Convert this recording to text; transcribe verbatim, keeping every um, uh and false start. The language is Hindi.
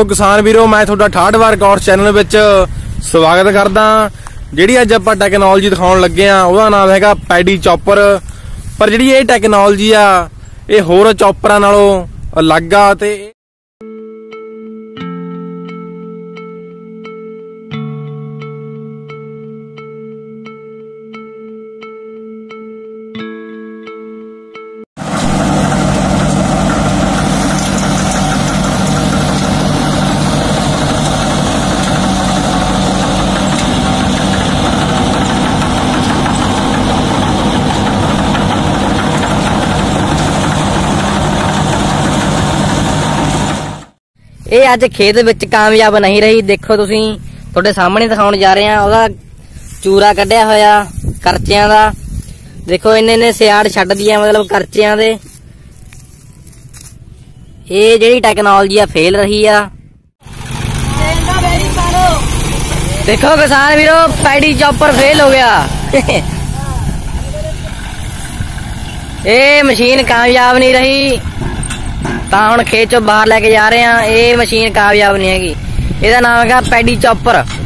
किसान वीरो मैं थोड़ा ठाठ वार कॉर्स चैनल विच स्वागत करदा। जिहड़ी अज आपां टैक्नोलॉजी दिखाउण लगे आ ओहदा नाम हैगा पैडी चॉपर। पर जिहड़ी ये टैक्नोलॉजी आ ये होर चॉपरां नालों अलग आ ते ये अज खेत विच कामयाब नहीं रही। देखो तुसी तुहाडे सामने दिखाउण जा रहे हैं ओहदा चूरा कढ़िया होया करचियां दा। देखो इन्ने इन्ने सियाड़ छड्ड दिया मतलब करचियां दे। ये जिहड़ी टैक्नोलॉजी आ फेल रही आ। देखो किसान वीरो पैडी चॉपर फेल हो गया। ये मशीन कामयाब नहीं रही तां हुण खेत चों बाहर लैके जा रहे हैं। ये मशीन कामयाब नहीं हैगी। इहदा नाम हैगा पैडी चॉपर।